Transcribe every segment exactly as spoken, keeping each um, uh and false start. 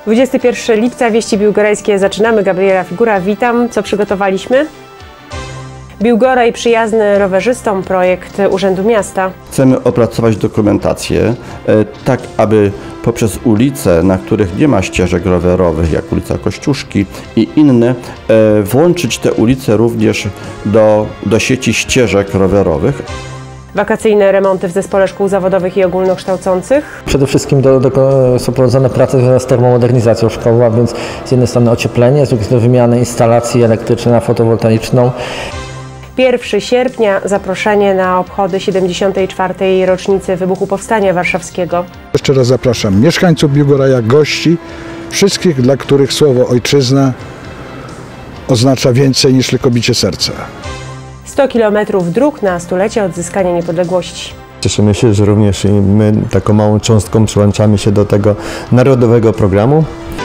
dwudziestego pierwszego lipca Wieści Biłgorajskie zaczynamy. Gabriela Figura, witam. Co przygotowaliśmy? Biłgoraj przyjazny rowerzystom, projekt Urzędu Miasta. Chcemy opracować dokumentację tak, aby poprzez ulice, na których nie ma ścieżek rowerowych, jak ulica Kościuszki i inne, włączyć te ulice również do, do sieci ścieżek rowerowych. Wakacyjne remonty w Zespole Szkół Zawodowych i Ogólnokształcących. Przede wszystkim do, do, są prowadzone prace z termomodernizacją szkoły, a więc z jednej strony ocieplenie, z drugiej strony wymianę instalacji elektrycznej na fotowoltaiczną. pierwszego sierpnia zaproszenie na obchody siedemdziesiątej czwartej rocznicy wybuchu Powstania Warszawskiego. Jeszcze raz zapraszam mieszkańców Biłgoraja, gości, wszystkich, dla których słowo ojczyzna oznacza więcej niż tylko bicie serca. sto kilometrów dróg na stulecie odzyskania niepodległości. Cieszymy się, że również my taką małą cząstką przyłączamy się do tego narodowego programu.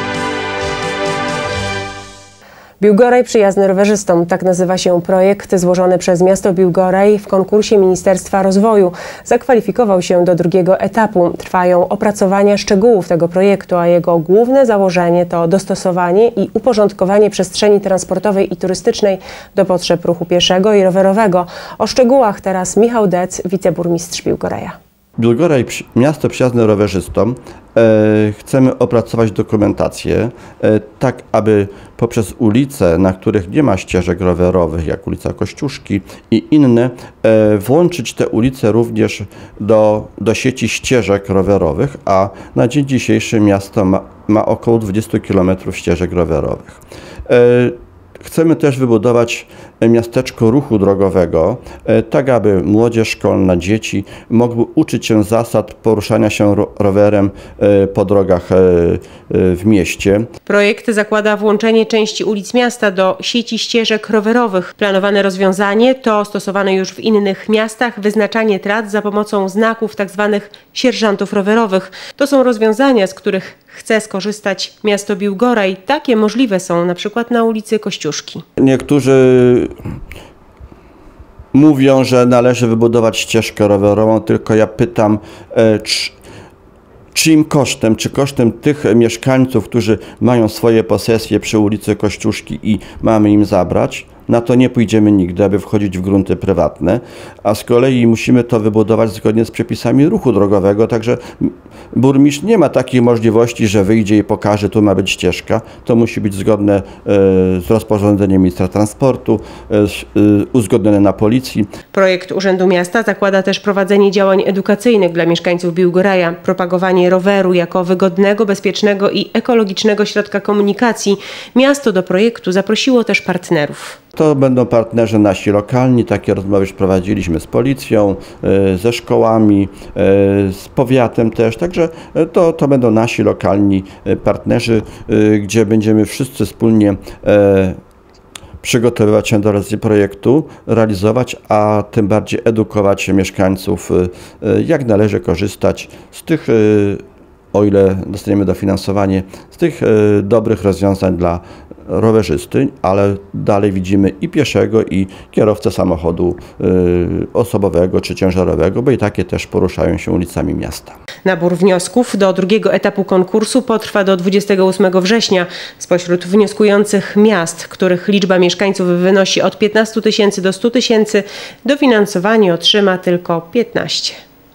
Biłgoraj przyjazny rowerzystom. Tak nazywa się projekt złożony przez miasto Biłgoraj w konkursie Ministerstwa Rozwoju. Zakwalifikował się do drugiego etapu. Trwają opracowania szczegółów tego projektu, a jego główne założenie to dostosowanie i uporządkowanie przestrzeni transportowej i turystycznej do potrzeb ruchu pieszego i rowerowego. O szczegółach teraz Michał Dec, wiceburmistrz Biłgoraja. Biłgoraj, miasto przyjazne rowerzystom, e, chcemy opracować dokumentację e, tak, aby poprzez ulice, na których nie ma ścieżek rowerowych, jak ulica Kościuszki i inne, e, włączyć te ulice również do, do sieci ścieżek rowerowych, a na dzień dzisiejszy miasto ma, ma około dwudziestu kilometrów ścieżek rowerowych. E, Chcemy też wybudować miasteczko ruchu drogowego, tak aby młodzież szkolna, dzieci mogły uczyć się zasad poruszania się rowerem po drogach w mieście. Projekt zakłada włączenie części ulic miasta do sieci ścieżek rowerowych. Planowane rozwiązanie to stosowane już w innych miastach wyznaczanie tras za pomocą znaków tzw. sierżantów rowerowych. To są rozwiązania, z których chce skorzystać miasto Biłgoraj. Takie możliwe są na przykład na ulicy Kościuszki. Niektórzy mówią, że należy wybudować ścieżkę rowerową, tylko ja pytam, czy, czyim kosztem, czy kosztem tych mieszkańców, którzy mają swoje posesje przy ulicy Kościuszki i mamy im zabrać? Na to nie pójdziemy nigdy, aby wchodzić w grunty prywatne, a z kolei musimy to wybudować zgodnie z przepisami ruchu drogowego, także burmistrz nie ma takiej możliwości, że wyjdzie i pokaże, tu ma być ścieżka. To musi być zgodne z rozporządzeniem ministra transportu, uzgodnione na policji. Projekt Urzędu Miasta zakłada też prowadzenie działań edukacyjnych dla mieszkańców Biłgoraja, propagowanie roweru jako wygodnego, bezpiecznego i ekologicznego środka komunikacji. Miasto do projektu zaprosiło też partnerów. To będą partnerzy nasi lokalni, takie rozmowy już prowadziliśmy z policją, ze szkołami, z powiatem też, także to, to będą nasi lokalni partnerzy, gdzie będziemy wszyscy wspólnie przygotowywać się do realizacji projektu, realizować, a tym bardziej edukować mieszkańców, jak należy korzystać z tych, o ile dostaniemy dofinansowanie, z tych dobrych rozwiązań dla rowerzysty, ale dalej widzimy i pieszego, i kierowcę samochodu y, osobowego czy ciężarowego, bo i takie też poruszają się ulicami miasta. Nabór wniosków do drugiego etapu konkursu potrwa do dwudziestego ósmego września. Spośród wnioskujących miast, których liczba mieszkańców wynosi od piętnastu tysięcy do stu tysięcy, dofinansowanie otrzyma tylko piętnaście.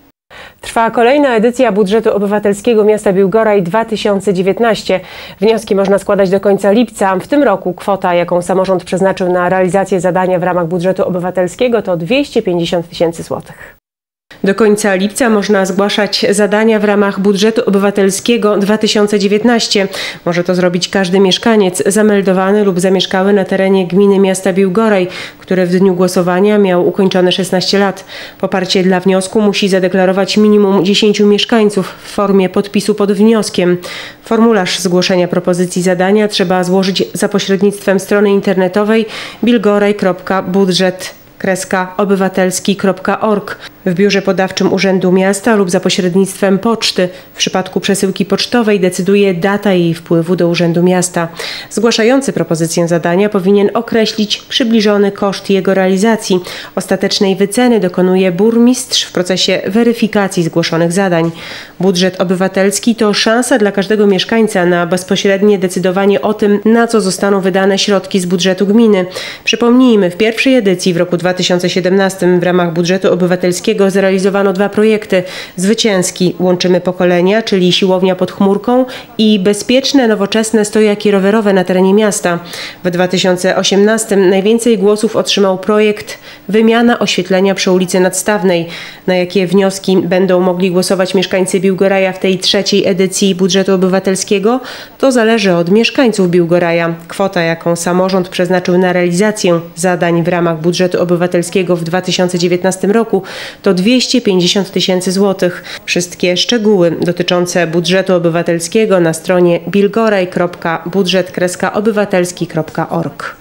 Trwa kolejna edycja budżetu obywatelskiego miasta Biłgoraj dwa tysiące dziewiętnaście. Wnioski można składać do końca lipca. W tym roku kwota, jaką samorząd przeznaczył na realizację zadania w ramach budżetu obywatelskiego, to dwieście pięćdziesiąt tysięcy złotych. Do końca lipca można zgłaszać zadania w ramach budżetu obywatelskiego dwa tysiące dziewiętnaście. Może to zrobić każdy mieszkaniec zameldowany lub zamieszkały na terenie gminy miasta Biłgoraj, który w dniu głosowania miał ukończone szesnaście lat. Poparcie dla wniosku musi zadeklarować minimum dziesięciu mieszkańców w formie podpisu pod wnioskiem. Formularz zgłoszenia propozycji zadania trzeba złożyć za pośrednictwem strony internetowej bilgoraj kropka budżet kropka obywatelski kropka org. w biurze podawczym Urzędu Miasta lub za pośrednictwem poczty. W przypadku przesyłki pocztowej decyduje data jej wpływu do Urzędu Miasta. Zgłaszający propozycję zadania powinien określić przybliżony koszt jego realizacji. Ostatecznej wyceny dokonuje burmistrz w procesie weryfikacji zgłoszonych zadań. Budżet obywatelski to szansa dla każdego mieszkańca na bezpośrednie decydowanie o tym, na co zostaną wydane środki z budżetu gminy. Przypomnijmy, w pierwszej edycji w roku dwa tysiące siedemnastym w ramach budżetu obywatelskiego zrealizowano dwa projekty. Zwycięski Łączymy Pokolenia, czyli siłownia pod chmurką, i bezpieczne, nowoczesne stojaki rowerowe na terenie miasta. W dwa tysiące osiemnastym najwięcej głosów otrzymał projekt Wymiana oświetlenia przy ulicy Nadstawnej. Na jakie wnioski będą mogli głosować mieszkańcy Biłgoraja w tej trzeciej edycji budżetu obywatelskiego, to zależy od mieszkańców Biłgoraja. Kwota, jaką samorząd przeznaczył na realizację zadań w ramach budżetu obywatelskiego w dwa tysiące dziewiętnastym roku, to dwieście pięćdziesiąt tysięcy złotych. Wszystkie szczegóły dotyczące budżetu obywatelskiego na stronie bilgoraj kropka budżet kropka obywatelski kropka org.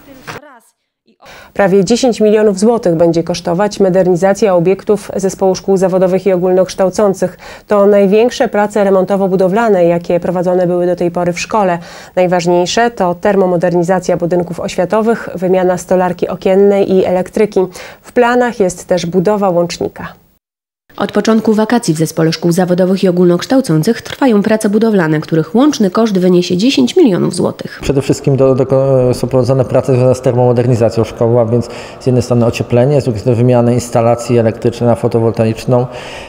Prawie dziesięć milionów złotych będzie kosztować modernizacja obiektów Zespołu Szkół Zawodowych i Ogólnokształcących. To największe prace remontowo-budowlane, jakie prowadzone były do tej pory w szkole. Najważniejsze to termomodernizacja budynków oświatowych, wymiana stolarki okiennej i elektryki. W planach jest też budowa łącznika. Od początku wakacji w Zespole Szkół Zawodowych i Ogólnokształcących trwają prace budowlane, których łączny koszt wyniesie dziesięć milionów złotych. Przede wszystkim do, do, są prowadzone prace związane z termomodernizacją szkoły, a więc z jednej strony ocieplenie, z drugiej strony wymianę instalacji elektrycznej na fotowoltaiczną.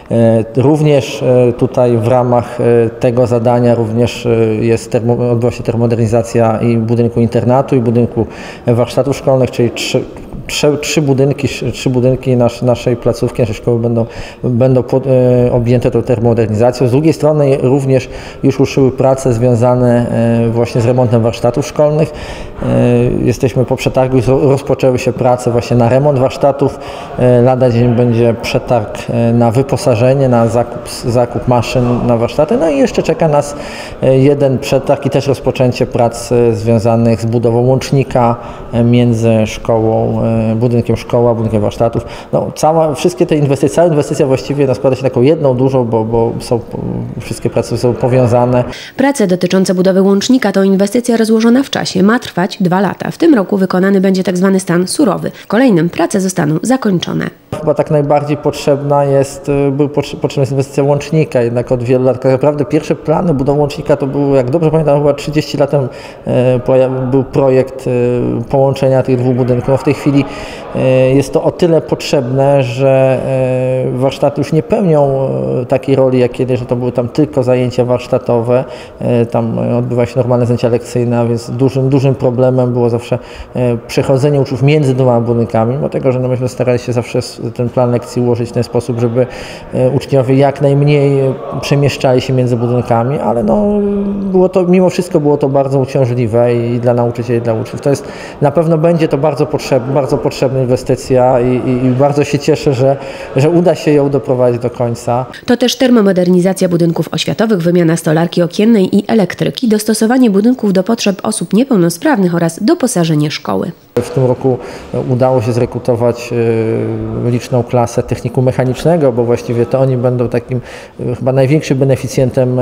Również tutaj w ramach tego zadania również jest termo, odbyła się termomodernizacja i budynku internatu, i budynku warsztatów szkolnych, czyli trzy Trzy, trzy budynki, trzy budynki nasz, naszej placówki, naszej szkoły będą, będą pod, e, objęte tą termomodernizacją. Z drugiej strony również już ruszyły prace związane e, właśnie z remontem warsztatów szkolnych. E, jesteśmy po przetargu i rozpoczęły się prace właśnie na remont warsztatów. E, lada dzień będzie przetarg e, na wyposażenie, na zakup, zakup maszyn na warsztaty. No i jeszcze czeka nas e, jeden przetarg i też rozpoczęcie prac e, związanych z budową łącznika e, między szkołą e, budynkiem szkoła, budynkiem warsztatów. No, cała, wszystkie te inwestycje, cała inwestycja właściwie składa się na taką jedną dużą, bo, bo są, wszystkie prace są powiązane. Prace dotyczące budowy łącznika to inwestycja rozłożona w czasie. Ma trwać dwa lata. W tym roku wykonany będzie tak zwany stan surowy. W kolejnym prace zostaną zakończone. Chyba tak najbardziej potrzebna jest, był potrzebna jest inwestycja łącznika, jednak od wielu lat. Tak naprawdę pierwsze plany budowy łącznika to było, jak dobrze pamiętam, chyba trzydzieści lat temu był projekt połączenia tych dwóch budynków. No w tej chwili jest to o tyle potrzebne, że warsztaty już nie pełnią takiej roli jak kiedyś, że to były tam tylko zajęcia warsztatowe, tam odbywa się normalne zajęcia lekcyjne, a więc dużym, dużym problemem było zawsze przechodzenie uczniów między dwoma budynkami, mimo tego, że no myśmy starali się zawsze ten plan lekcji ułożyć w ten sposób, żeby uczniowie jak najmniej przemieszczali się między budynkami, ale no, było to, mimo wszystko było to bardzo uciążliwe i dla nauczycieli, i dla uczniów. To jest, na pewno będzie to bardzo potrzebne, bardzo potrzebna inwestycja i, i, i bardzo się cieszę, że, że uda się ją doprowadzić do końca. To też termomodernizacja budynków oświatowych, wymiana stolarki okiennej i elektryki, dostosowanie budynków do potrzeb osób niepełnosprawnych oraz doposażenie szkoły. W tym roku udało się zrekrutować liczną klasę technikum mechanicznego, bo właściwie to oni będą takim chyba największym beneficjentem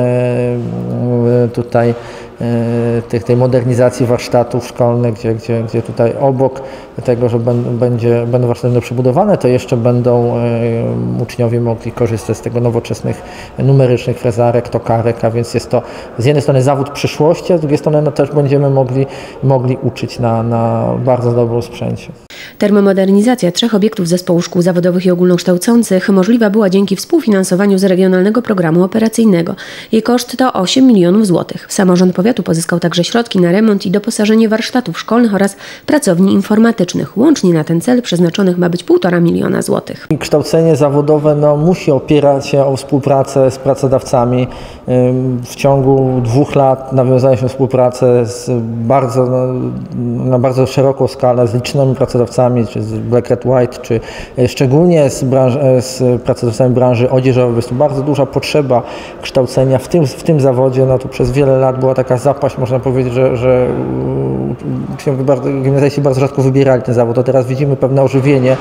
tutaj tej, tej modernizacji warsztatów szkolnych, gdzie, gdzie, gdzie tutaj obok tego, że będzie, będą warsztaty przebudowane, to jeszcze będą uczniowie mogli korzystać z tego nowoczesnych numerycznych frezarek, tokarek, a więc jest to z jednej strony zawód przyszłości, a z drugiej strony no, też będziemy mogli, mogli uczyć na, na bardzo dobrym sprzęcie. Termomodernizacja trzech obiektów Zespołu Szkół Zawodowych i Ogólnokształcących możliwa była dzięki współfinansowaniu z Regionalnego Programu Operacyjnego. Jej koszt to osiem milionów złotych. Samorząd powiatu pozyskał także środki na remont i doposażenie warsztatów szkolnych oraz pracowni informatycznych. Łącznie na ten cel przeznaczonych ma być półtora miliona złotych. Kształcenie zawodowe no, musi opierać się o współpracę z pracodawcami. W ciągu dwóch lat nawiązaliśmy współpracę z bardzo, na bardzo szeroką skalę z licznymi pracodawcami, czy z Black Red White, czy szczególnie z, branż, z pracodawcami branży odzieżowej. Jest tu bardzo duża potrzeba kształcenia w tym, w tym zawodzie. No, to przez wiele lat była taka zapaść, można powiedzieć, że, że uczniowie gimnazjaliści bardzo rzadko wybierali ten zawód, a teraz widzimy pewne ożywienie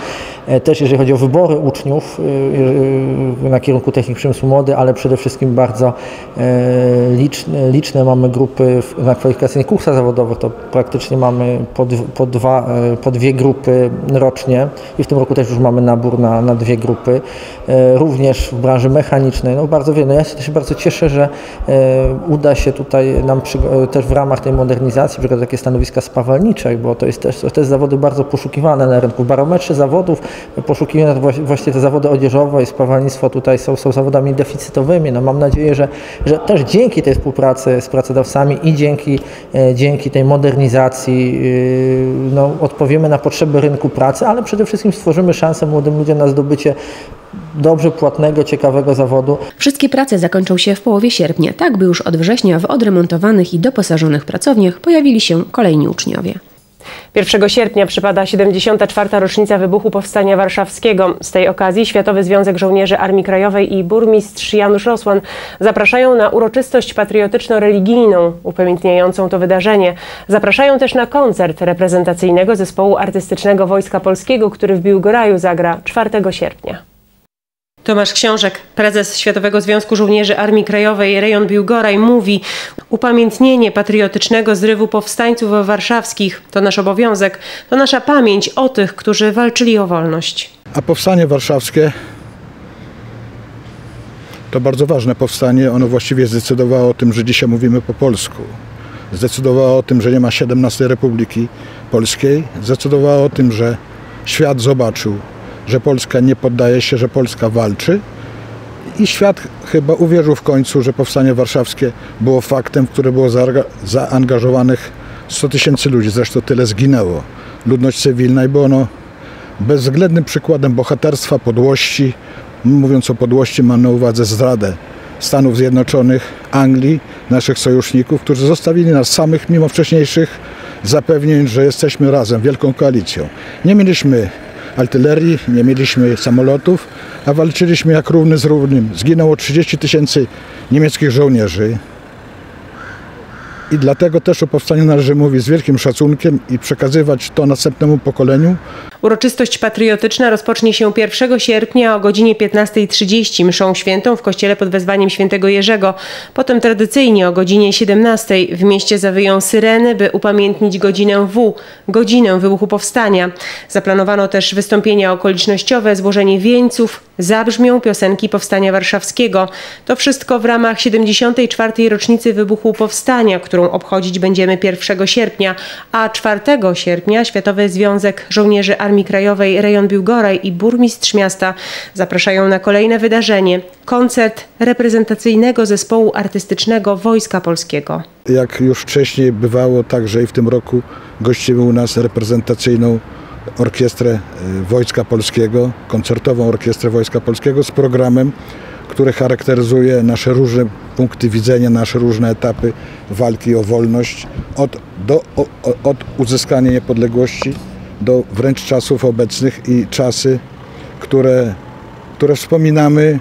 Też jeżeli chodzi o wybory uczniów na kierunku technik przemysłu mody, ale przede wszystkim bardzo liczne, liczne mamy grupy na kwalifikacyjnych kursach zawodowych, to praktycznie mamy po, po, dwa, po dwie grupy rocznie i w tym roku też już mamy nabór na, na dwie grupy. Również w branży mechanicznej, no bardzo wiele. No ja się bardzo cieszę, że uda się tutaj nam przy, też w ramach tej modernizacji przykład takie stanowiska spawalnicze, bo to jest też to jest zawody bardzo poszukiwane na rynku. W barometrze zawodów poszukiwane właśnie te zawody odzieżowe i spawalnictwo tutaj są, są zawodami deficytowymi. No mam nadzieję, że, że też dzięki tej współpracy z pracodawcami i dzięki, dzięki tej modernizacji no, odpowiemy na potrzeby rynku pracy, ale przede wszystkim stworzymy szansę młodym ludziom na zdobycie dobrze płatnego, ciekawego zawodu. Wszystkie prace zakończą się w połowie sierpnia, tak by już od września w odremontowanych i doposażonych pracowniach pojawili się kolejni uczniowie. pierwszego sierpnia przypada siedemdziesiąta czwarta rocznica wybuchu Powstania Warszawskiego. Z tej okazji Światowy Związek Żołnierzy Armii Krajowej i burmistrz Janusz Rosłan zapraszają na uroczystość patriotyczno-religijną upamiętniającą to wydarzenie. Zapraszają też na koncert reprezentacyjnego zespołu artystycznego Wojska Polskiego, który w Biłgoraju zagra czwartego sierpnia. Tomasz Książek, prezes Światowego Związku Żołnierzy Armii Krajowej rejon Biłgoraj mówi: upamiętnienie patriotycznego zrywu powstańców warszawskich to nasz obowiązek, to nasza pamięć o tych, którzy walczyli o wolność. A powstanie warszawskie to bardzo ważne powstanie. Ono właściwie zdecydowało o tym, że dzisiaj mówimy po polsku. Zdecydowało o tym, że nie ma siedemnastej Republiki Polskiej. Zdecydowało o tym, że świat zobaczył, że Polska nie poddaje się, że Polska walczy i świat chyba uwierzył w końcu, że Powstanie Warszawskie było faktem, w które było zaangażowanych sto tysięcy ludzi, zresztą tyle zginęło. Ludność cywilna i było ono bezwzględnym przykładem bohaterstwa, podłości. Mówiąc o podłości, mam na uwadze zdradę Stanów Zjednoczonych, Anglii, naszych sojuszników, którzy zostawili nas samych mimo wcześniejszych zapewnień, że jesteśmy razem, wielką koalicją. Nie mieliśmy artylerii, nie mieliśmy samolotów, a walczyliśmy jak równy z równym. Zginęło trzydzieści tysięcy niemieckich żołnierzy. I dlatego też o powstaniu należy mówić z wielkim szacunkiem i przekazywać to następnemu pokoleniu. Uroczystość patriotyczna rozpocznie się pierwszego sierpnia o godzinie piętnastej trzydzieści mszą świętą w kościele pod wezwaniem świętego Jerzego. Potem tradycyjnie o godzinie siedemnastej w mieście zawyją syreny, by upamiętnić godzinę W, godzinę wybuchu powstania. Zaplanowano też wystąpienia okolicznościowe, złożenie wieńców, zabrzmią piosenki Powstania Warszawskiego. To wszystko w ramach siedemdziesiątej czwartej rocznicy wybuchu powstania, którą obchodzić będziemy pierwszego sierpnia, a czwartego sierpnia Światowy Związek Żołnierzy Armii Krajowej rejon Biłgoraj i burmistrz miasta zapraszają na kolejne wydarzenie – koncert reprezentacyjnego zespołu artystycznego Wojska Polskiego. Jak już wcześniej bywało, także i w tym roku gościmy u nas reprezentacyjną orkiestrę Wojska Polskiego, koncertową orkiestrę Wojska Polskiego z programem, który charakteryzuje nasze różne punkty widzenia, nasze różne etapy walki o wolność od, do, o, od uzyskania niepodległości do wręcz czasów obecnych i czasy, które, które wspominamy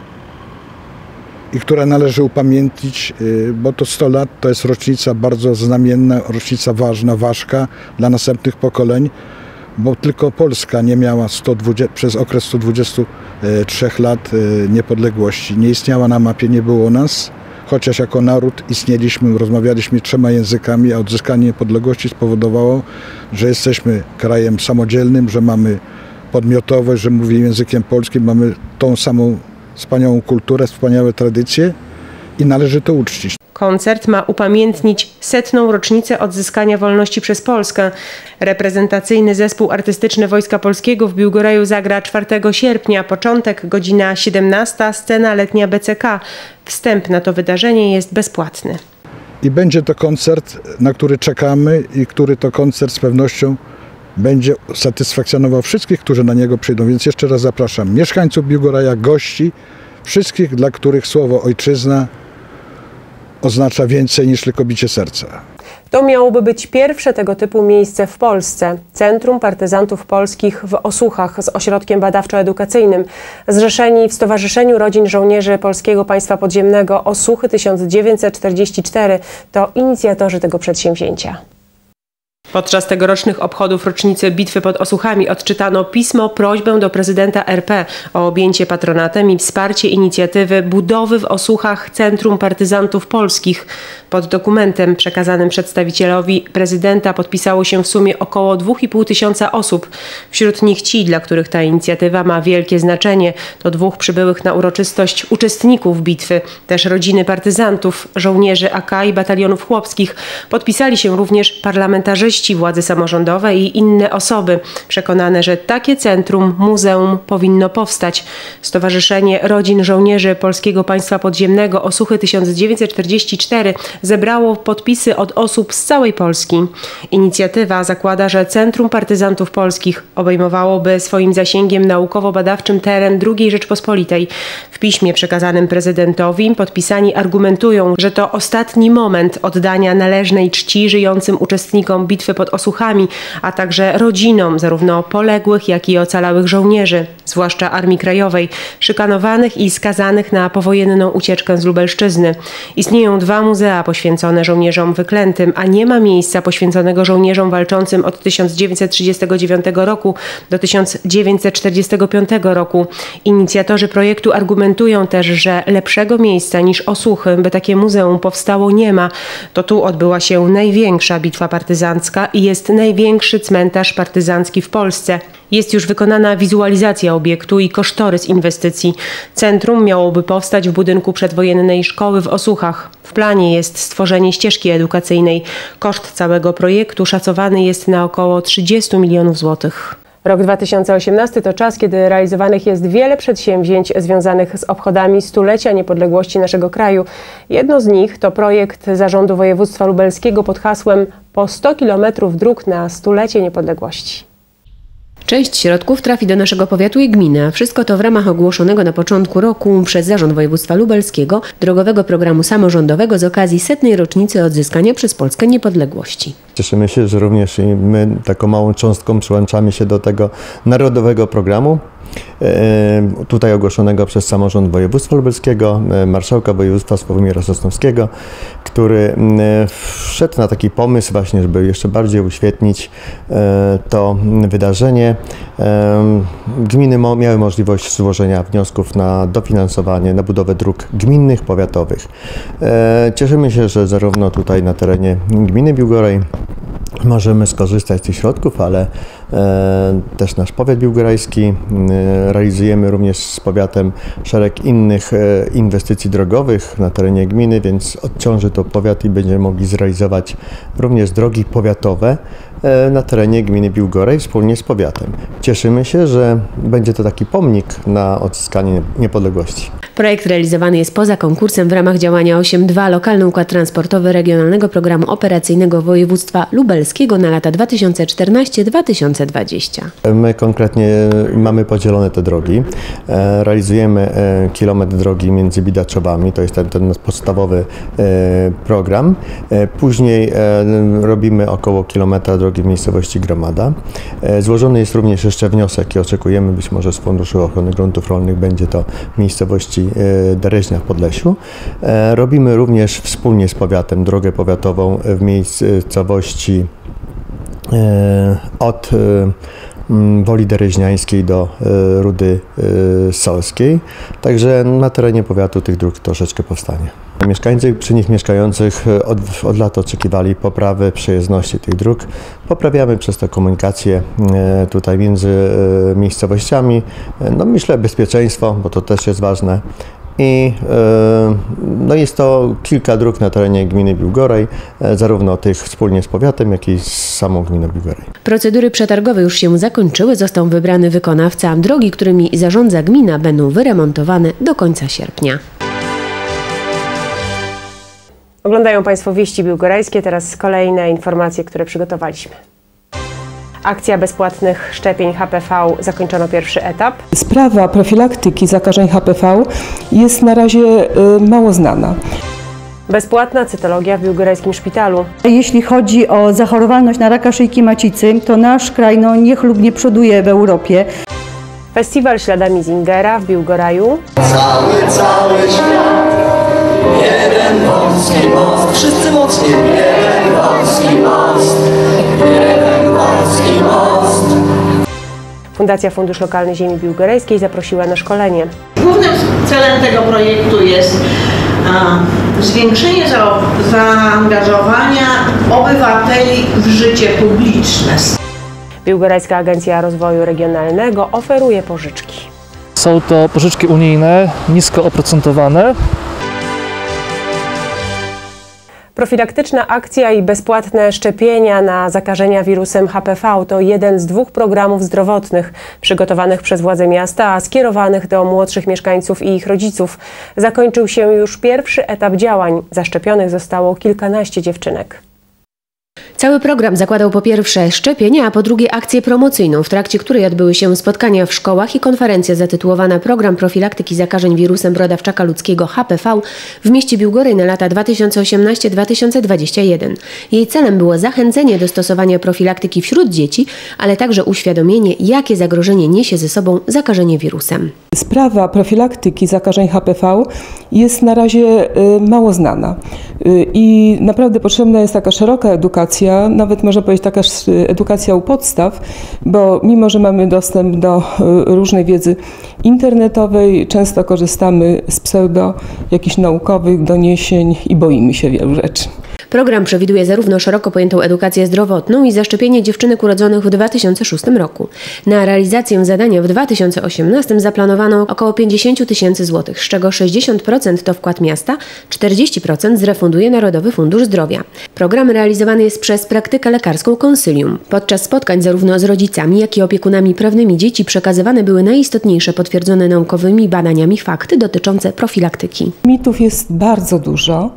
i które należy upamiętnić, bo to sto lat to jest rocznica bardzo znamienna, rocznica ważna, ważka dla następnych pokoleń, bo tylko Polska nie miała sto dwadzieścia, przez okres stu dwudziestu trzech lat niepodległości. Nie istniała na mapie, nie było nas, chociaż jako naród istnieliśmy, rozmawialiśmy trzema językami, a odzyskanie niepodległości spowodowało, że jesteśmy krajem samodzielnym, że mamy podmiotowość, że mówimy językiem polskim, mamy tą samą wspaniałą kulturę, wspaniałe tradycje i należy to uczcić. Koncert ma upamiętnić setną rocznicę odzyskania wolności przez Polskę. Reprezentacyjny zespół artystyczny Wojska Polskiego w Biłgoraju zagra czwartego sierpnia, początek godzina siedemnasta, scena letnia B C K. Wstęp na to wydarzenie jest bezpłatny. I będzie to koncert, na który czekamy i który to koncert z pewnością będzie satysfakcjonował wszystkich, którzy na niego przyjdą. Więc jeszcze raz zapraszam mieszkańców Biłgoraja, gości, wszystkich, dla których słowo ojczyzna oznacza więcej niż tylko bicie serca. To miałoby być pierwsze tego typu miejsce w Polsce. Centrum Partyzantów Polskich w Osuchach z ośrodkiem badawczo-edukacyjnym. Zrzeszeni w Stowarzyszeniu Rodzin Żołnierzy Polskiego Państwa Podziemnego Osuchy tysiąc dziewięćset czterdzieści cztery to inicjatorzy tego przedsięwzięcia. Podczas tegorocznych obchodów rocznicy bitwy pod Osuchami odczytano pismo prośbę do prezydenta R P o objęcie patronatem i wsparcie inicjatywy budowy w Osuchach Centrum Partyzantów Polskich. Pod dokumentem przekazanym przedstawicielowi prezydenta podpisało się w sumie około dwa i pół tysiąca osób. Wśród nich ci, dla których ta inicjatywa ma wielkie znaczenie, to dwóch przybyłych na uroczystość uczestników bitwy, też rodziny partyzantów, żołnierzy A K i batalionów chłopskich. Podpisali się również parlamentarzyści, władze samorządowe i inne osoby przekonane, że takie centrum, muzeum powinno powstać. Stowarzyszenie Rodzin Żołnierzy Polskiego Państwa Podziemnego Osuchy tysiąc dziewięćset czterdzieści cztery zebrało podpisy od osób z całej Polski. Inicjatywa zakłada, że Centrum Partyzantów Polskich obejmowałoby swoim zasięgiem naukowo-badawczym teren drugiej Rzeczpospolitej. W piśmie przekazanym prezydentowi podpisani argumentują, że to ostatni moment oddania należnej czci żyjącym uczestnikom bitwy pod Osuchami, a także rodzinom zarówno poległych, jak i ocalałych żołnierzy, zwłaszcza Armii Krajowej, szykanowanych i skazanych na powojenną ucieczkę z Lubelszczyzny. Istnieją dwa muzea poświęcone żołnierzom wyklętym, a nie ma miejsca poświęconego żołnierzom walczącym od tysiąc dziewięćset trzydziestego dziewiątego roku do tysiąc dziewięćset czterdziestego piątego roku. Inicjatorzy projektu argumentują też, że lepszego miejsca niż Osuchy, by takie muzeum powstało, nie ma. To tu odbyła się największa bitwa partyzancka i jest największy cmentarz partyzancki w Polsce. Jest już wykonana wizualizacja obiektu i kosztorys inwestycji. Centrum miałoby powstać w budynku przedwojennej szkoły w Osuchach. W planie jest stworzenie ścieżki edukacyjnej. Koszt całego projektu szacowany jest na około trzydzieści milionów złotych. Rok dwa tysiące osiemnasty to czas, kiedy realizowanych jest wiele przedsięwzięć związanych z obchodami stulecia niepodległości naszego kraju. Jedno z nich to projekt Zarządu Województwa Lubelskiego pod hasłem „Po sto kilometrów dróg na stulecie niepodległości”. Część środków trafi do naszego powiatu i gminy, a wszystko to w ramach ogłoszonego na początku roku przez Zarząd Województwa Lubelskiego drogowego programu samorządowego z okazji setnej rocznicy odzyskania przez Polskę niepodległości. Cieszymy się, że również my taką małą cząstką przyłączamy się do tego narodowego programu, tutaj ogłoszonego przez Samorząd Województwa Lubelskiego, marszałka województwa Sławomira Sosnowskiego, który wszedł na taki pomysł właśnie, żeby jeszcze bardziej uświetnić to wydarzenie. Gminy miały możliwość złożenia wniosków na dofinansowanie, na budowę dróg gminnych, powiatowych. Cieszymy się, że zarówno tutaj na terenie gminy Biłgoraj możemy skorzystać z tych środków, ale e, też nasz powiat biłgorajski. E, realizujemy również z powiatem szereg innych e, inwestycji drogowych na terenie gminy, więc odciąży to powiat i będziemy mogli zrealizować również drogi powiatowe e, na terenie gminy Biłgoraj wspólnie z powiatem. Cieszymy się, że będzie to taki pomnik na odzyskanie niepodległości. Projekt realizowany jest poza konkursem w ramach działania osiem dwa Lokalny Układ Transportowy Regionalnego Programu Operacyjnego Województwa Lubelskiego na lata dwa tysiące czternasty do dwa tysiące dwudziestego. My konkretnie mamy podzielone te drogi. Realizujemy kilometr drogi między Bidaczowami, to jest ten, ten podstawowy program. Później robimy około kilometra drogi w miejscowości Gromada. Złożony jest również jeszcze wniosek i oczekujemy być może z Funduszu Ochrony Gruntów Rolnych, będzie to w miejscowości Dereźnia w Podlesiu. Robimy również wspólnie z powiatem drogę powiatową w miejscowości od Woli Dereźniańskiej do Rudy Solskiej. Także na terenie powiatu tych dróg troszeczkę powstanie. Mieszkańcy przy nich mieszkających od, od lat oczekiwali poprawy przejezdności tych dróg. Poprawiamy przez to komunikację tutaj między miejscowościami. No myślę bezpieczeństwo, bo to też jest ważne. I no jest to kilka dróg na terenie gminy Biłgoraj, zarówno tych wspólnie z powiatem, jak i z samą gminą Biłgoraj. Procedury przetargowe już się zakończyły, został wybrany wykonawca. Drogi, którymi zarządza gmina, będą wyremontowane do końca sierpnia. Oglądają Państwo Wieści Biłgorajskie, teraz kolejne informacje, które przygotowaliśmy. Akcja bezpłatnych szczepień H P V zakończono pierwszy etap. Sprawa profilaktyki zakażeń H P V jest na razie y, mało znana. Bezpłatna cytologia w biłgorajskim szpitalu. Jeśli chodzi o zachorowalność na raka szyjki macicy, to nasz kraj no, niechlubnie przoduje w Europie. Festiwal Śladami Zingera w Biłgoraju. Cały, cały świat jeden polski most. Wszyscy mocniej. Jeden polski most. Jeden polski most. Fundacja Fundusz Lokalny Ziemi Biłgorajskiej zaprosiła na szkolenie. Głównym celem tego projektu jest a, zwiększenie za, zaangażowania obywateli w życie publiczne. Biłgorajska Agencja Rozwoju Regionalnego oferuje pożyczki. Są to pożyczki unijne, nisko oprocentowane. Profilaktyczna akcja i bezpłatne szczepienia na zakażenia wirusem H P V to jeden z dwóch programów zdrowotnych przygotowanych przez władze miasta, a skierowanych do młodszych mieszkańców i ich rodziców. Zakończył się już pierwszy etap działań. Zaszczepionych zostało kilkanaście dziewczynek. Cały program zakładał po pierwsze szczepienia, a po drugie akcję promocyjną, w trakcie której odbyły się spotkania w szkołach i konferencja zatytułowana Program profilaktyki zakażeń wirusem brodawczaka ludzkiego H P V w mieście Biłgoraj na lata dwa tysiące osiemnasty do dwa tysiące dwudziestego pierwszego. Jej celem było zachęcenie do stosowania profilaktyki wśród dzieci, ale także uświadomienie, jakie zagrożenie niesie ze sobą zakażenie wirusem. Sprawa profilaktyki zakażeń H P V jest na razie mało znana i naprawdę potrzebna jest taka szeroka edukacja, nawet można powiedzieć taka edukacja u podstaw, bo mimo, że mamy dostęp do różnej wiedzy internetowej, często korzystamy z pseudo jakichś naukowych doniesień i boimy się wielu rzeczy. Program przewiduje zarówno szeroko pojętą edukację zdrowotną i zaszczepienie dziewczynek urodzonych w dwa tysiące szóstym roku. Na realizację zadania w dwa tysiące osiemnastym zaplanowano około pięćdziesiąt tysięcy złotych, z czego sześćdziesiąt procent to wkład miasta, czterdzieści procent zrefunduje Narodowy Fundusz Zdrowia. Program realizowany jest przez praktykę lekarską Konsylium. Podczas spotkań zarówno z rodzicami, jak i opiekunami prawnymi dzieci przekazywane były najistotniejsze potwierdzone naukowymi badaniami fakty dotyczące profilaktyki. Mitów jest bardzo dużo.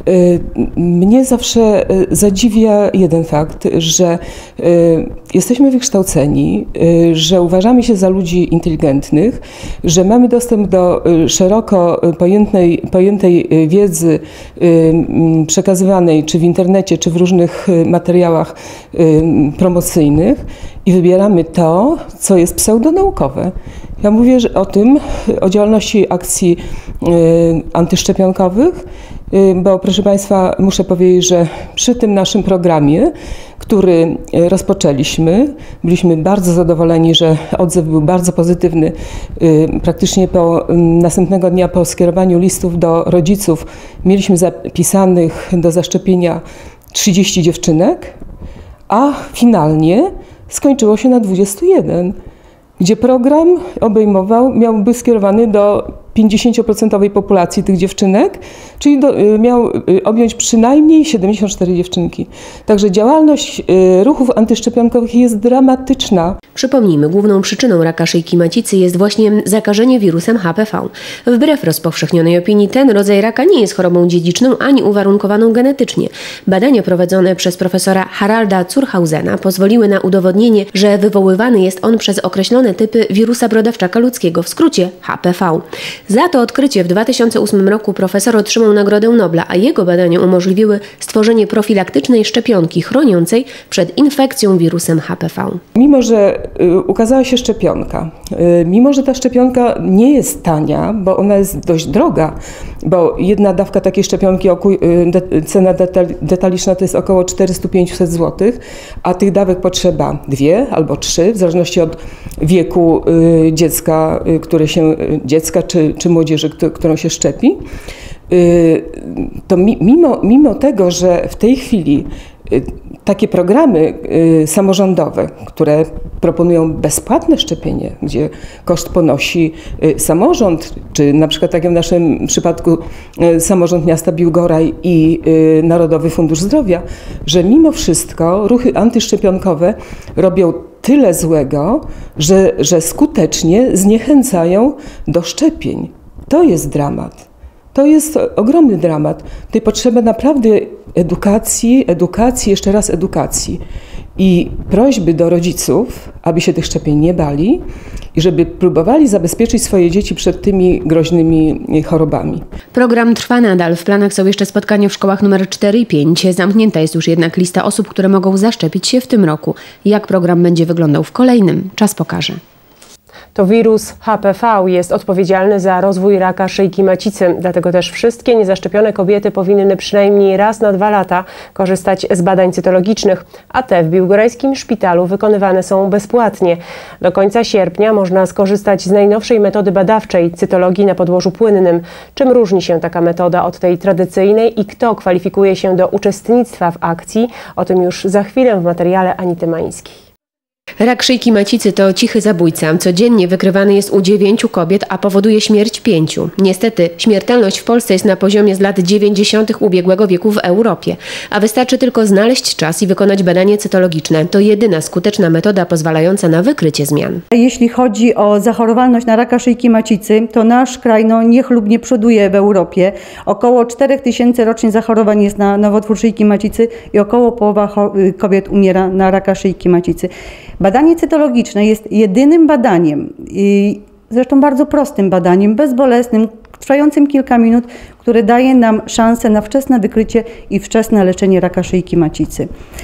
Mnie zawsze zadziwia jeden fakt, że jesteśmy wykształceni, że uważamy się za ludzi inteligentnych, że mamy dostęp do szeroko pojętej, pojętej wiedzy przekazywanej czy w internecie, czy w różnych materiałach promocyjnych i wybieramy to, co jest pseudonaukowe. Ja mówię że o tym, o działalności akcji antyszczepionkowych, bo proszę Państwa, muszę powiedzieć, że przy tym naszym programie, który rozpoczęliśmy, byliśmy bardzo zadowoleni, że odzew był bardzo pozytywny. Praktycznie po następnego dnia po skierowaniu listów do rodziców mieliśmy zapisanych do zaszczepienia trzydzieści dziewczynek, a finalnie skończyło się na dwudziestu jeden, gdzie program obejmował, miał być skierowany do pięćdziesięcioprocentowej populacji tych dziewczynek, czyli do, miał objąć przynajmniej siedemdziesiąt cztery dziewczynki. Także działalność ruchów antyszczepionkowych jest dramatyczna. Przypomnijmy, główną przyczyną raka szyjki macicy jest właśnie zakażenie wirusem H P V. Wbrew rozpowszechnionej opinii ten rodzaj raka nie jest chorobą dziedziczną ani uwarunkowaną genetycznie. Badania prowadzone przez profesora Haralda Zurhausena pozwoliły na udowodnienie, że wywoływany jest on przez określone typy wirusa brodawczaka ludzkiego, w skrócie H P V. Za to odkrycie w dwa tysiące ósmym roku profesor otrzymał Nagrodę Nobla, a jego badania umożliwiły stworzenie profilaktycznej szczepionki chroniącej przed infekcją wirusem H P V. Mimo, że ukazała się szczepionka, mimo, że ta szczepionka nie jest tania, bo ona jest dość droga, bo jedna dawka takiej szczepionki, cena detaliczna to jest około czterysta do pięciuset złotych, a tych dawek potrzeba dwie albo trzy, w zależności od wieku dziecka, które się, dziecka czy, czy młodzieży, którą się szczepi. To mimo, mimo tego, że w tej chwili takie programy samorządowe, które proponują bezpłatne szczepienie, gdzie koszt ponosi samorząd, czy na przykład tak jak w naszym przypadku samorząd miasta Biłgoraj i Narodowy Fundusz Zdrowia, że mimo wszystko ruchy antyszczepionkowe robią tyle złego, że, że skutecznie zniechęcają do szczepień. To jest dramat. To jest ogromny dramat. Tutaj potrzeba naprawdę edukacji, edukacji, jeszcze raz edukacji i prośby do rodziców, aby się tych szczepień nie bali i żeby próbowali zabezpieczyć swoje dzieci przed tymi groźnymi chorobami. Program trwa nadal. W planach są jeszcze spotkania w szkołach numer cztery i pięć. Zamknięta jest już jednak lista osób, które mogą zaszczepić się w tym roku. Jak program będzie wyglądał w kolejnym, czas pokaże. To wirus H P V jest odpowiedzialny za rozwój raka szyjki macicy. Dlatego też wszystkie niezaszczepione kobiety powinny przynajmniej raz na dwa lata korzystać z badań cytologicznych, a te w biłgorajskim szpitalu wykonywane są bezpłatnie. Do końca sierpnia można skorzystać z najnowszej metody badawczej cytologii na podłożu płynnym. Czym różni się taka metoda od tej tradycyjnej i kto kwalifikuje się do uczestnictwa w akcji? O tym już za chwilę w materiale Anity Mańskiej. Rak szyjki macicy to cichy zabójca. Codziennie wykrywany jest u dziewięciu kobiet, a powoduje śmierć pięciu. Niestety śmiertelność w Polsce jest na poziomie z lat dziewięćdziesiątych ubiegłego wieku w Europie. A wystarczy tylko znaleźć czas i wykonać badanie cytologiczne. To jedyna skuteczna metoda pozwalająca na wykrycie zmian. Jeśli chodzi o zachorowalność na raka szyjki macicy, to nasz kraj no, niechlubnie przoduje w Europie. Około czterech tysięcy rocznie zachorowań jest na nowotwór szyjki macicy i około połowa kobiet umiera na raka szyjki macicy. Badanie cytologiczne jest jedynym badaniem, i zresztą bardzo prostym badaniem, bezbolesnym, trwającym kilka minut, które daje nam szansę na wczesne wykrycie i wczesne leczenie raka szyjki macicy.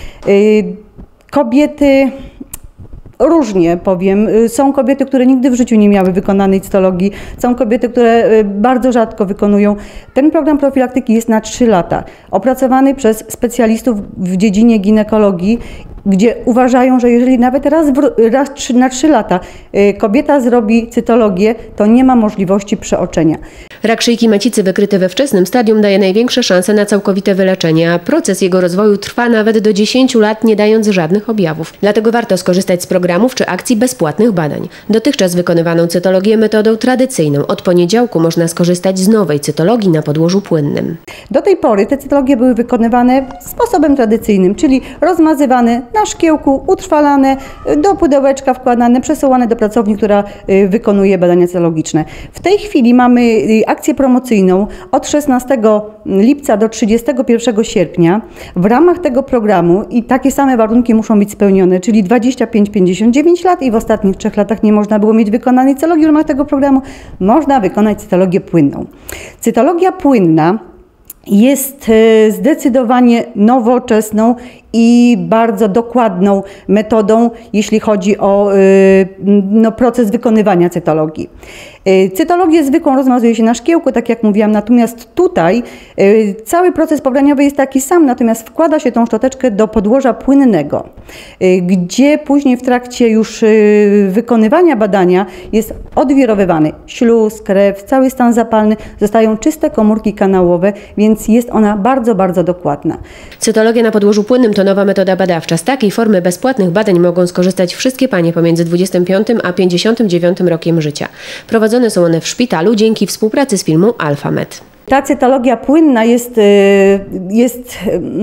Kobiety różnie powiem. Są kobiety, które nigdy w życiu nie miały wykonanej cytologii. Są kobiety, które bardzo rzadko wykonują. Ten program profilaktyki jest na trzy lata. Opracowany przez specjalistów w dziedzinie ginekologii, gdzie uważają, że jeżeli nawet raz, w, raz trzy, na trzy lata kobieta zrobi cytologię, to nie ma możliwości przeoczenia. Rak szyjki macicy wykryty we wczesnym stadium daje największe szanse na całkowite wyleczenie, a proces jego rozwoju trwa nawet do dziesięciu lat, nie dając żadnych objawów. Dlatego warto skorzystać z programów czy akcji bezpłatnych badań. Dotychczas wykonywano cytologię metodą tradycyjną. Od poniedziałku można skorzystać z nowej cytologii na podłożu płynnym. Do tej pory te cytologie były wykonywane sposobem tradycyjnym, czyli rozmazywane na szkiełku, utrwalane, do pudełeczka wkładane, przesyłane do pracowni, która wykonuje badania cytologiczne. W tej chwili mamy akcję promocyjną od szesnastego lipca do trzydziestego pierwszego sierpnia. W ramach tego programu i takie same warunki muszą być spełnione, czyli dwadzieścia pięć do pięćdziesięciu dziewięciu lat i w ostatnich trzech latach nie można było mieć wykonanej cytologii. W ramach tego programu można wykonać cytologię płynną. Cytologia płynna jest zdecydowanie nowoczesną i bardzo dokładną metodą, jeśli chodzi o no, proces wykonywania cytologii. Cytologię zwykłą rozmazuje się na szkiełku, tak jak mówiłam, natomiast tutaj cały proces pobraniowy jest taki sam, natomiast wkłada się tą szczoteczkę do podłoża płynnego, gdzie później w trakcie już wykonywania badania jest odwirowywany śluz, krew, cały stan zapalny, zostają czyste komórki kanałowe, więc jest ona bardzo, bardzo dokładna. Cytologia na podłożu płynnym to nowa metoda badawcza. Z takiej formy bezpłatnych badań mogą skorzystać wszystkie panie pomiędzy dwudziestym piątym a pięćdziesiątym dziewiątym rokiem życia. Prowadzone są one w szpitalu dzięki współpracy z firmą Alphamed. Ta cytologia płynna jest, jest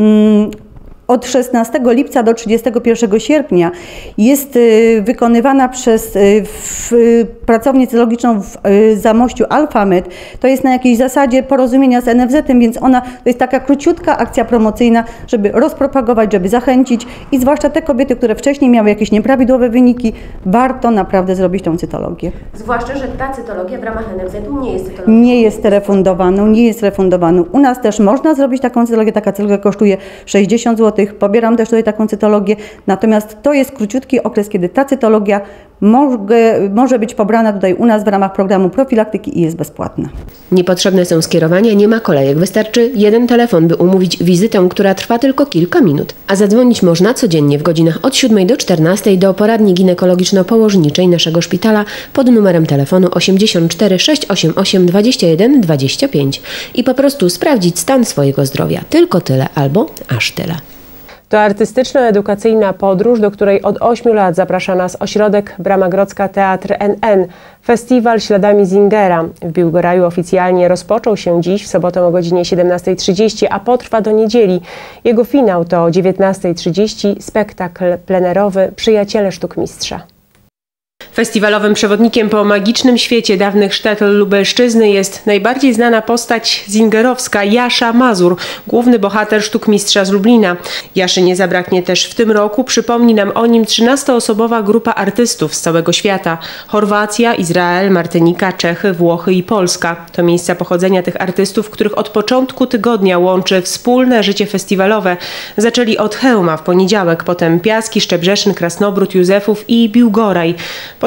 od szesnastego lipca do trzydziestego pierwszego sierpnia. Jest wykonywana przez pracownię cytologiczną w Zamościu Alphamed. To jest na jakiejś zasadzie porozumienia z N F Z-em, więc ona to jest taka króciutka akcja promocyjna, żeby rozpropagować, żeby zachęcić i zwłaszcza te kobiety, które wcześniej miały jakieś nieprawidłowe wyniki, warto naprawdę zrobić tą cytologię. Zwłaszcza, że ta cytologia w ramach N F Z-u nie jest cytologią. Nie jest refundowaną, nie jest refundowaną. U nas też można zrobić taką cytologię, taka cytologia kosztuje sześćdziesiąt złotych. Pobieram też tutaj taką cytologię, natomiast to jest króciutki okres, kiedy ta cytologia może, może być pobrana tutaj u nas w ramach programu profilaktyki i jest bezpłatna. Niepotrzebne są skierowania, nie ma kolejek. Wystarczy jeden telefon, by umówić wizytę, która trwa tylko kilka minut. A zadzwonić można codziennie w godzinach od siódmej do czternastej do poradni ginekologiczno-położniczej naszego szpitala pod numerem telefonu osiemdziesiąt cztery sześć osiem osiem dwadzieścia jeden dwadzieścia pięć i po prostu sprawdzić stan swojego zdrowia. Tylko tyle albo aż tyle. To artystyczno-edukacyjna podróż, do której od ośmiu lat zaprasza nas ośrodek Brama Grodzka Teatr N N. Festiwal Śladami Zingera w Biłgoraju oficjalnie rozpoczął się dziś w sobotę o godzinie siedemnastej trzydzieści, a potrwa do niedzieli. Jego finał to o dziewiętnastej trzydzieści spektakl plenerowy Przyjaciele Sztukmistrza. Festiwalowym przewodnikiem po magicznym świecie dawnych sztetl Lubelszczyzny jest najbardziej znana postać zingerowska Jasza Mazur, główny bohater Sztukmistrza z Lublina. Jaszy nie zabraknie też w tym roku, przypomni nam o nim trzynastoosobowa grupa artystów z całego świata. Chorwacja, Izrael, Martynika, Czechy, Włochy i Polska. To miejsca pochodzenia tych artystów, których od początku tygodnia łączy wspólne życie festiwalowe. Zaczęli od Chełma w poniedziałek, potem Piaski, Szczebrzeszyn, Krasnobród, Józefów i Biłgoraj. Potem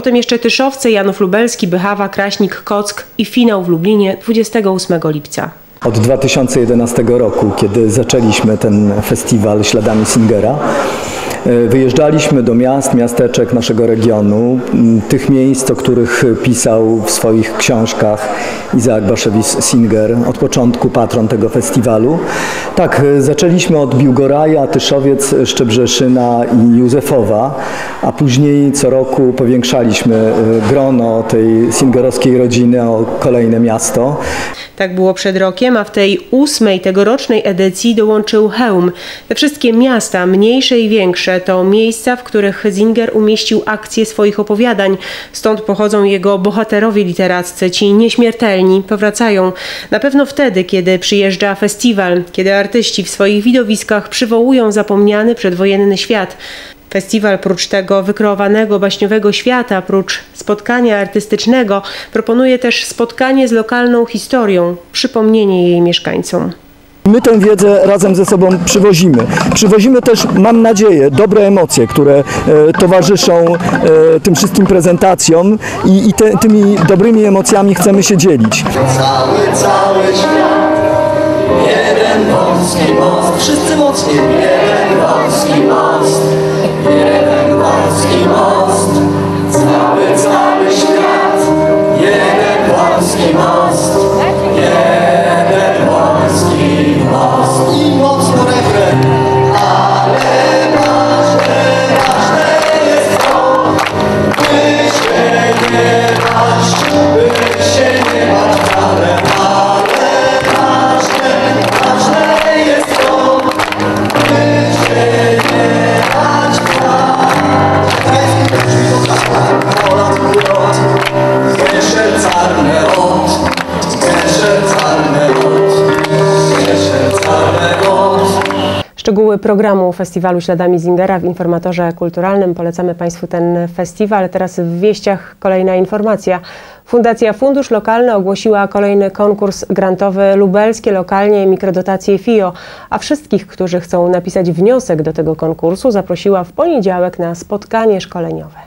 Potem jeszcze Tyszowce, Janów Lubelski, Bychawa, Kraśnik, Kock i finał w Lublinie dwudziestego ósmego lipca. Od dwa tysiące jedenastego roku, kiedy zaczęliśmy ten festiwal Śladami Singera, wyjeżdżaliśmy do miast, miasteczek naszego regionu, tych miejsc, o których pisał w swoich książkach Izaak Baszewicz Singer, od początku patron tego festiwalu. Tak, zaczęliśmy od Biłgoraja, Tyszowiec, Szczebrzeszyna i Józefowa, a później co roku powiększaliśmy grono tej singerowskiej rodziny o kolejne miasto. Tak było przed rokiem, a w tej ósmej tegorocznej edycji dołączył Chełm. Te wszystkie miasta, mniejsze i większe, to miejsca, w których Singer umieścił akcje swoich opowiadań. Stąd pochodzą jego bohaterowie literaccy, ci nieśmiertelni, powracają. Na pewno wtedy, kiedy przyjeżdża festiwal, kiedy artyści w swoich widowiskach przywołują zapomniany przedwojenny świat. Festiwal prócz tego wykreowanego baśniowego świata, prócz spotkania artystycznego, proponuje też spotkanie z lokalną historią, przypomnienie jej mieszkańcom. My tę wiedzę razem ze sobą przywozimy. Przywozimy też, mam nadzieję, dobre emocje, które e, towarzyszą e, tym wszystkim prezentacjom i, i te, tymi dobrymi emocjami chcemy się dzielić. Cały, cały świat, jeden polski most, wszyscy mocniej, jeden polski most, jeden polski most, cały, cały świat, jeden polski most, jeden polski most i mocno refren, ale ważne, ważne jest to, by się nie bać, by się nie bać wcale, ale ważne, ważne jest to, by się nie bać wcale. Polak urod, Gesher czarny rod, Gesher czarny rod, Gesher czarny rod. Szczegóły programu festiwalu Śladami Singera w informatorze kulturalnym. Polecamy Państwu ten festiwal. Teraz w wieściach kolejna informacja. Fundacja Fundusz Lokalny ogłosiła kolejny konkurs grantowy Lubelskie Lokalnie Mikrodotacje F I O, a wszystkich, którzy chcą napisać wniosek do tego konkursu, zaprosiła w poniedziałek na spotkanie szkoleniowe.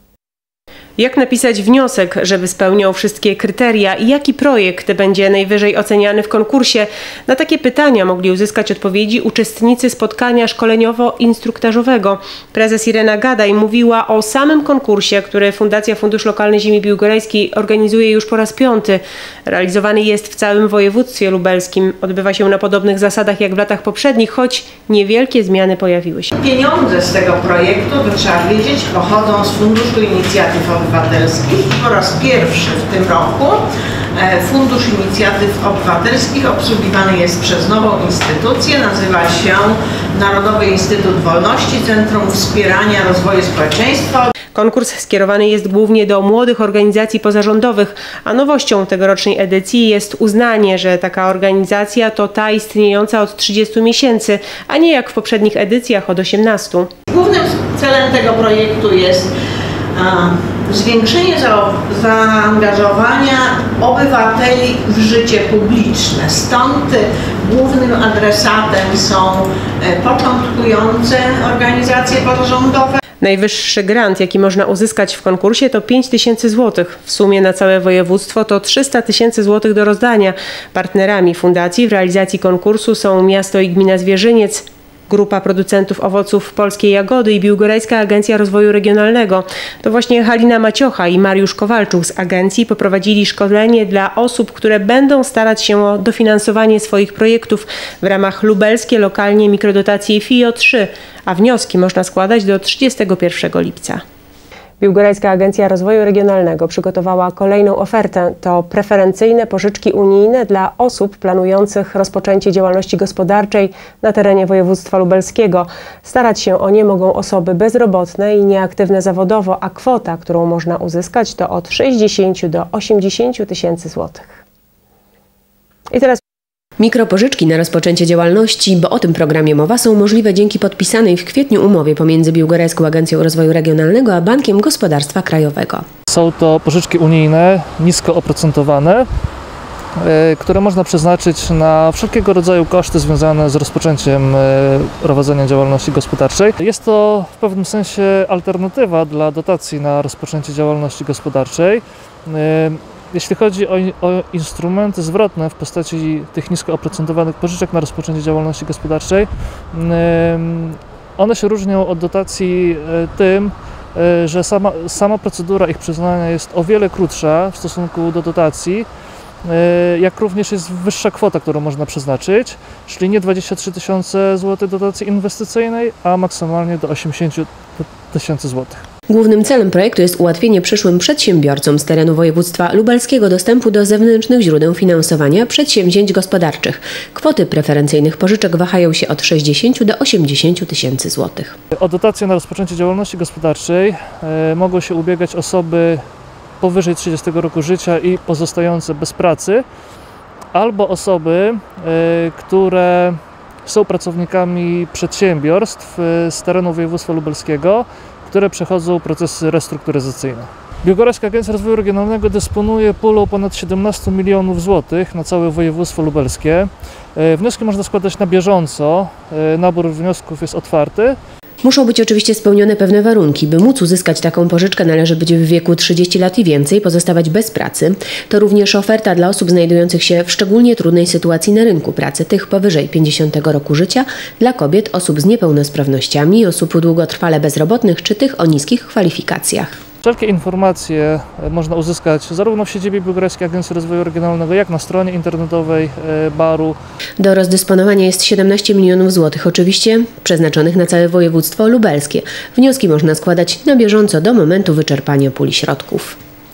Jak napisać wniosek, żeby spełniał wszystkie kryteria i jaki projekt będzie najwyżej oceniany w konkursie? Na takie pytania mogli uzyskać odpowiedzi uczestnicy spotkania szkoleniowo-instruktażowego. Prezes Irena Gadaj mówiła o samym konkursie, który Fundacja Fundusz Lokalny Ziemi Biłgorajskiej organizuje już po raz piąty. Realizowany jest w całym województwie lubelskim. Odbywa się na podobnych zasadach jak w latach poprzednich, choć niewielkie zmiany pojawiły się. Pieniądze z tego projektu, to trzeba wiedzieć, pochodzą z Funduszu Inicjatyw Obywatelskich. Po raz pierwszy w tym roku Fundusz Inicjatyw Obywatelskich obsługiwany jest przez nową instytucję, nazywa się Narodowy Instytut Wolności, Centrum Wspierania Rozwoju Społeczeństwa. Konkurs skierowany jest głównie do młodych organizacji pozarządowych, a nowością tegorocznej edycji jest uznanie, że taka organizacja to ta istniejąca od trzydziestu miesięcy, a nie jak w poprzednich edycjach od osiemnastu. Głównym celem tego projektu jest zwiększenie za, zaangażowania obywateli w życie publiczne. Stąd głównym adresatem są początkujące organizacje pozarządowe. Najwyższy grant, jaki można uzyskać w konkursie, to pięć tysięcy złotych. W sumie na całe województwo to trzysta tysięcy złotych do rozdania. Partnerami fundacji w realizacji konkursu są miasto i gmina Zwierzyniec, Grupa Producentów Owoców Polskiej Jagody i Biłgorajska Agencja Rozwoju Regionalnego. To właśnie Halina Maciocha i Mariusz Kowalczuk z agencji poprowadzili szkolenie dla osób, które będą starać się o dofinansowanie swoich projektów w ramach Lubelskie Lokalnie Mikrodotacje F I O trzy, a wnioski można składać do trzydziestego pierwszego lipca. Biłgorajska Agencja Rozwoju Regionalnego przygotowała kolejną ofertę. To preferencyjne pożyczki unijne dla osób planujących rozpoczęcie działalności gospodarczej na terenie województwa lubelskiego. Starać się o nie mogą osoby bezrobotne i nieaktywne zawodowo, a kwota, którą można uzyskać, to od sześćdziesięciu do osiemdziesięciu tysięcy złotych. I teraz mikropożyczki na rozpoczęcie działalności, bo o tym programie mowa, są możliwe dzięki podpisanej w kwietniu umowie pomiędzy Biłgorajską Agencją Rozwoju Regionalnego a Bankiem Gospodarstwa Krajowego. Są to pożyczki unijne, nisko oprocentowane. które można przeznaczyć na wszelkiego rodzaju koszty związane z rozpoczęciem prowadzenia działalności gospodarczej. Jest to w pewnym sensie alternatywa dla dotacji na rozpoczęcie działalności gospodarczej. Jeśli chodzi o, o instrumenty zwrotne w postaci tych nisko oprocentowanych pożyczek na rozpoczęcie działalności gospodarczej, one się różnią od dotacji tym, że sama, sama procedura ich przyznania jest o wiele krótsza w stosunku do dotacji, jak również jest wyższa kwota, którą można przeznaczyć, czyli nie dwadzieścia trzy tysiące złotych dotacji inwestycyjnej, a maksymalnie do osiemdziesiąt tysięcy złotych. Głównym celem projektu jest ułatwienie przyszłym przedsiębiorcom z terenu województwa lubelskiego dostępu do zewnętrznych źródeł finansowania przedsięwzięć gospodarczych. Kwoty preferencyjnych pożyczek wahają się od sześćdziesięciu do osiemdziesięciu tysięcy złotych. O dotację na rozpoczęcie działalności gospodarczej e, mogą się ubiegać osoby powyżej trzydziestego roku życia i pozostające bez pracy, albo osoby, e, które są pracownikami przedsiębiorstw z terenu województwa lubelskiego, które przechodzą procesy restrukturyzacyjne. Biłgorajska Agencja Rozwoju Regionalnego dysponuje pulą ponad siedemnastu milionów złotych na całe województwo lubelskie. Wnioski można składać na bieżąco, nabór wniosków jest otwarty. Muszą być oczywiście spełnione pewne warunki. By móc uzyskać taką pożyczkę, należy być w wieku trzydziestu lat i więcej, pozostawać bez pracy. To również oferta dla osób znajdujących się w szczególnie trudnej sytuacji na rynku pracy, tych powyżej pięćdziesiątego roku życia, dla kobiet, osób z niepełnosprawnościami, osób długotrwale bezrobotnych czy tych o niskich kwalifikacjach. Wszelkie informacje można uzyskać zarówno w siedzibie Biłgorajskiej Agencji Rozwoju Regionalnego, jak na stronie internetowej baru. Do rozdysponowania jest siedemnaście milionów złotych, oczywiście przeznaczonych na całe województwo lubelskie. Wnioski można składać na bieżąco do momentu wyczerpania puli środków.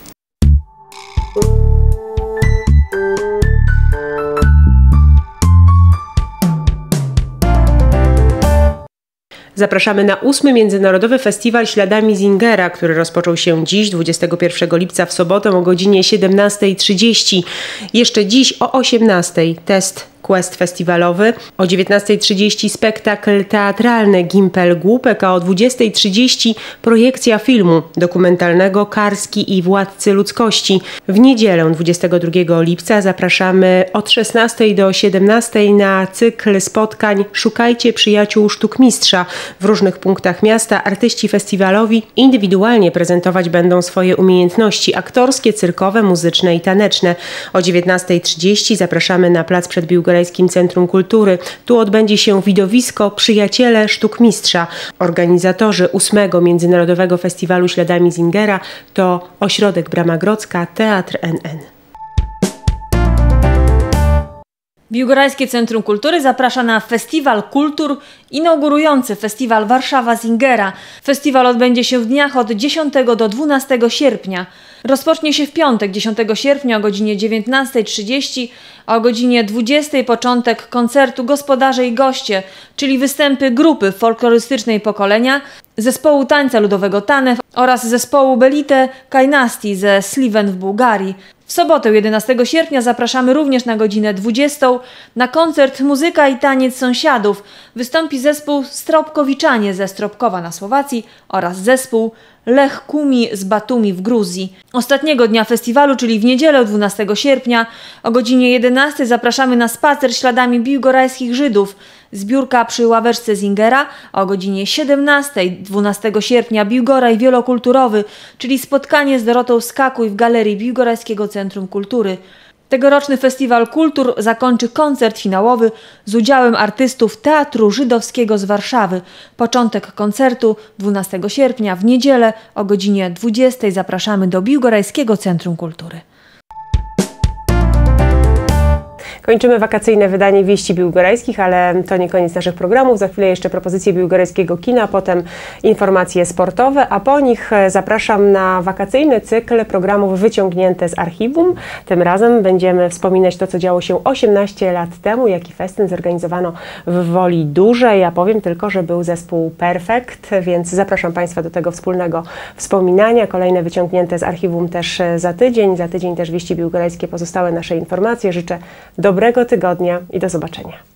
Zapraszamy na ósmy Międzynarodowy Festiwal Śladami Singera, który rozpoczął się dziś, dwudziestego pierwszego lipca w sobotę o godzinie siedemnastej trzydzieści. Jeszcze dziś o osiemnastej test quest festiwalowy, o dziewiętnastej trzydzieści spektakl teatralny Gimpel Głupek, a o dwudziestej trzydzieści projekcja filmu dokumentalnego Karski i Władcy Ludzkości. W niedzielę dwudziestego drugiego lipca zapraszamy od szesnastej do siedemnastej na cykl spotkań Szukajcie przyjaciół sztukmistrza. W różnych punktach miasta artyści festiwalowi indywidualnie prezentować będą swoje umiejętności aktorskie, cyrkowe, muzyczne i taneczne. O dziewiętnastej trzydzieści zapraszamy na plac przed Biłgorajskim Centrum Kultury. Tu odbędzie się widowisko Przyjaciele Sztukmistrza. Organizatorzy ósmego Międzynarodowego Festiwalu Śladami Singera to Ośrodek Brama Grodzka, Teatr N N. Biłgorajskie Centrum Kultury zaprasza na Festiwal Kultur inaugurujący Festiwal Warszawa Singera. Festiwal odbędzie się w dniach od dziesiątego do dwunastego sierpnia. Rozpocznie się w piątek, dziesiątego sierpnia o godzinie dziewiętnastej trzydzieści, a o godzinie dwudziestej początek koncertu Gospodarze i Goście, czyli występy grupy folklorystycznej Pokolenia, zespołu tańca ludowego Tanew oraz zespołu Belite Kajnasti ze Sliven w Bułgarii. W sobotę jedenastego sierpnia zapraszamy również na godzinę dwudziestą na koncert Muzyka i taniec sąsiadów. Wystąpi zespół Stropkowiczanie ze Stropkowa na Słowacji oraz zespół Lech Kumi z Batumi w Gruzji. Ostatniego dnia festiwalu, czyli w niedzielę dwunastego sierpnia o godzinie jedenastej zapraszamy na spacer śladami biłgorajskich Żydów. Zbiórka przy ławeczce Singera, a o godzinie siedemnastej dwunastego sierpnia Biłgoraj Wielokulturowy, czyli spotkanie z Dorotą Skakuj w Galerii Biłgorajskiego Centrum Kultury. Tegoroczny Festiwal Kultur zakończy koncert finałowy z udziałem artystów Teatru Żydowskiego z Warszawy. Początek koncertu dwunastego sierpnia w niedzielę o godzinie dwudziestej zapraszamy do Biłgorajskiego Centrum Kultury. Kończymy wakacyjne wydanie Wieści Biłgorajskich, ale to nie koniec naszych programów. Za chwilę jeszcze propozycje biłgorajskiego kina, potem informacje sportowe, a po nich zapraszam na wakacyjny cykl programów wyciągnięte z archiwum. Tym razem będziemy wspominać to, co działo się osiemnaście lat temu, jaki festyn zorganizowano w Woli Dużej. Ja powiem tylko, że był zespół Perfekt, więc zapraszam Państwa do tego wspólnego wspominania. Kolejne wyciągnięte z archiwum też za tydzień. Za tydzień też Wieści Biłgorajskie, pozostałe nasze informacje. Życzę dobrego tygodnia i do zobaczenia.